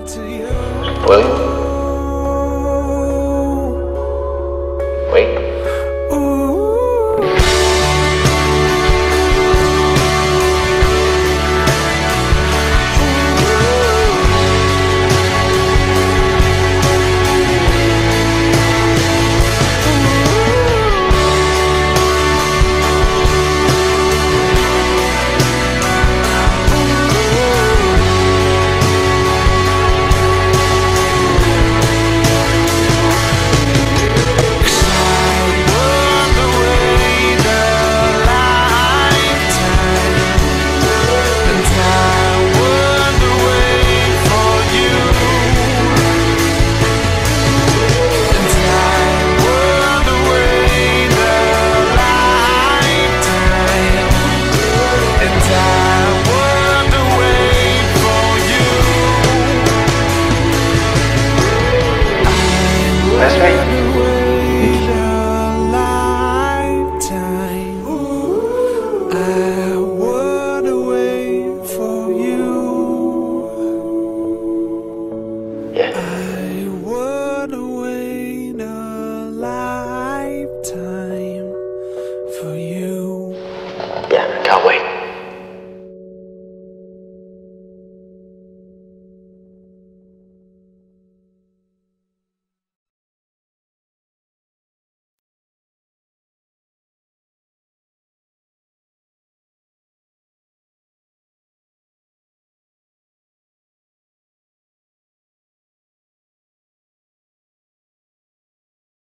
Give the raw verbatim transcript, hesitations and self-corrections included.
Will you? Wait. That's right. I would wait for you. Yeah. I would wait a lifetime for you. Yeah, can't wait.